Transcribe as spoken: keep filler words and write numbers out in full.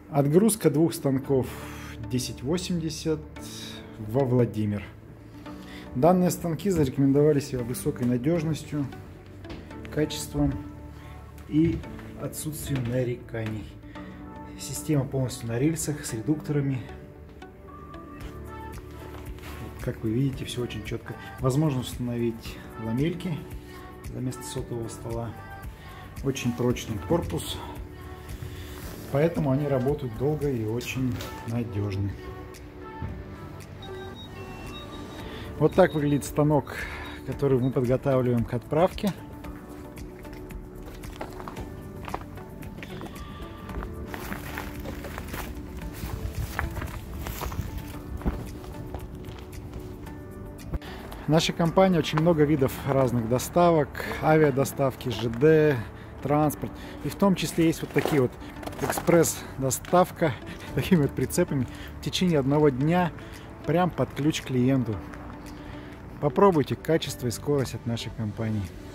Отгрузка двух станков десять восемьдесят во Владимир. Данные станки зарекомендовали себя высокой надежностью, качеством и отсутствием нареканий. Система полностью на рельсах с редукторами. Вот, как вы видите, все очень четко. Возможно установить ламельки вместо сотового стола. Очень прочный корпус. Поэтому они работают долго и очень надежны. Вот так выглядит станок, который мы подготавливаем к отправке. В нашей компании очень много видов разных доставок, авиадоставки, ЖД, транспорт. И в том числе есть вот такие вот экспресс-доставка такими вот прицепами в течение одного дня прям под ключ клиенту. Попробуйте качество и скорость от нашей компании.